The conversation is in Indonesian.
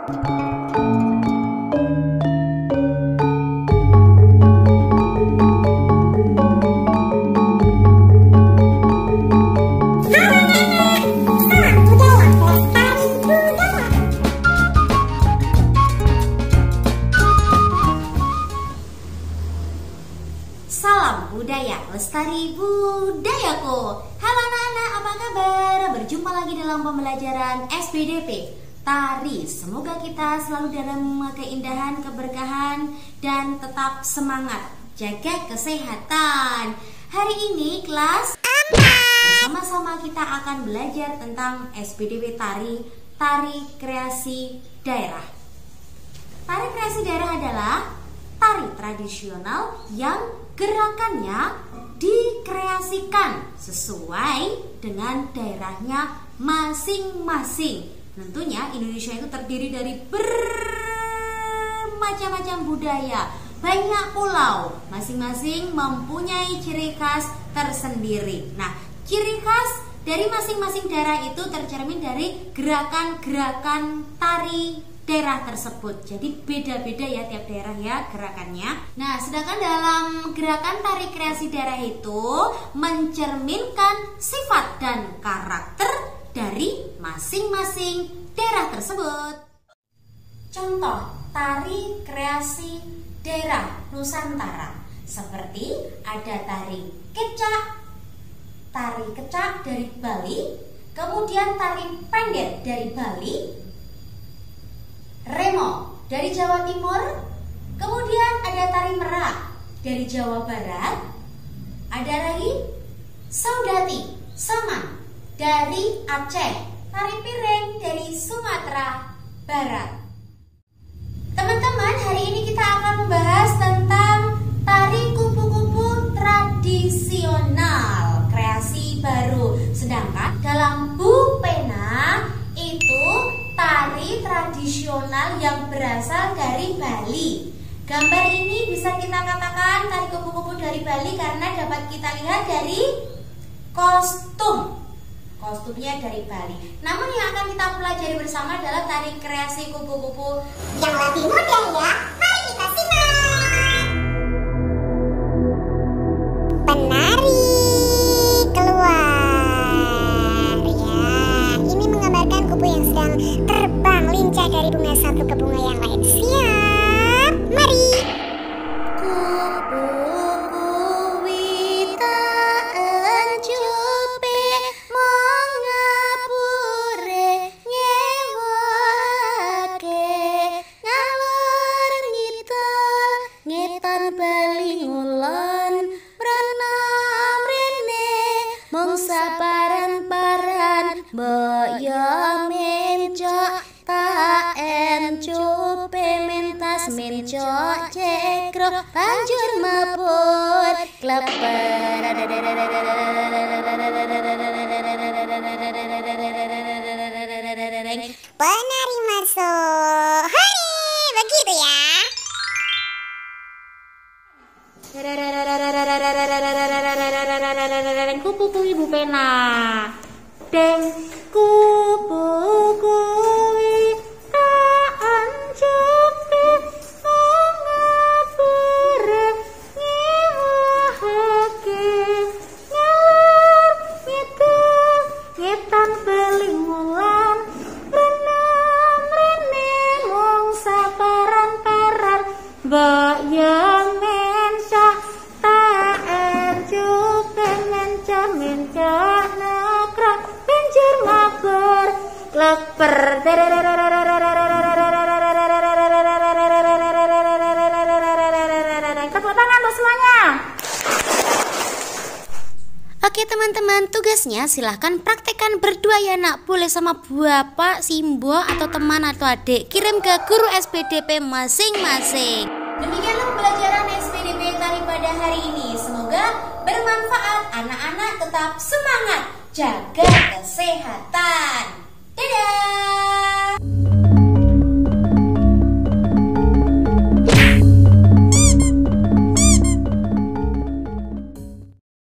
Salam budaya, lestari budayaku. Halo anak-anak, apa kabar? Berjumpa lagi dalam pembelajaran SPDP Tari. Semoga kita selalu dalam keindahan, keberkahan, dan tetap semangat. Jaga kesehatan. Hari ini kelas 4. Bersama-sama kita akan belajar tentang SPDP Tari, Tari Kreasi Daerah. Tari kreasi daerah adalah tari tradisional yang gerakannya dikreasikan sesuai dengan daerahnya masing-masing. Tentunya Indonesia itu terdiri dari bermacam-macam budaya, banyak pulau, masing-masing mempunyai ciri khas tersendiri. Nah, ciri khas dari masing-masing daerah itu tercermin dari gerakan-gerakan tari daerah tersebut. Jadi beda-beda ya tiap daerah ya gerakannya. Nah, sedangkan dalam gerakan tari kreasi daerah itu mencerminkan sifat dan karakter dari masing-masing daerah tersebut. Contoh tari kreasi daerah Nusantara seperti ada tari kecak dari Bali, kemudian tari pendek dari Bali, remo dari Jawa Timur, kemudian ada tari merak dari Jawa Barat, ada lagi saudati, saman dari Aceh, tari piring dari Sumatera Barat. Teman-teman, hari ini kita akan membahas tentang tari kupu-kupu tradisional, kreasi baru. Sedangkan dalam Bu Pena itu tari tradisional yang berasal dari Bali. Gambar ini bisa kita katakan tari kupu-kupu dari Bali karena dapat kita lihat dari kostumnya dari Bali. Namun yang akan kita pelajari bersama adalah tari kreasi kupu-kupu yang lebih mudah ya. Mari kita simak. Penari keluar ya. Ini menggambarkan kupu yang sedang terbang lincah dari bunga satu ke bunga yang lain. Siap, mari. Saparan-paran boyo mencok taen cupe mentas mencok cekro banjur mabur kleper. Penari masuk. Hai, begitu ya. Kupu-kupu Ibu Pena. Deng kupu-kupu taan cupe ngapure ngewahake ngalor itu ngetan belingulan renam rene mung saparan-paran mbok yo mencah taen cupe mencah nekra banjur mabur kleper. Tepuk tangan untuk semuanya. Oke teman-teman, tugasnya silahkan praktekkan berdua ya nak. Boleh sama bapak, simbo, atau teman atau adik. Kirim ke guru SPDP masing-masing. Demikianlah pembelajaran SPDP Tari pada hari ini. Semoga bermanfaat. Anak-anak tetap semangat, jaga kesehatan.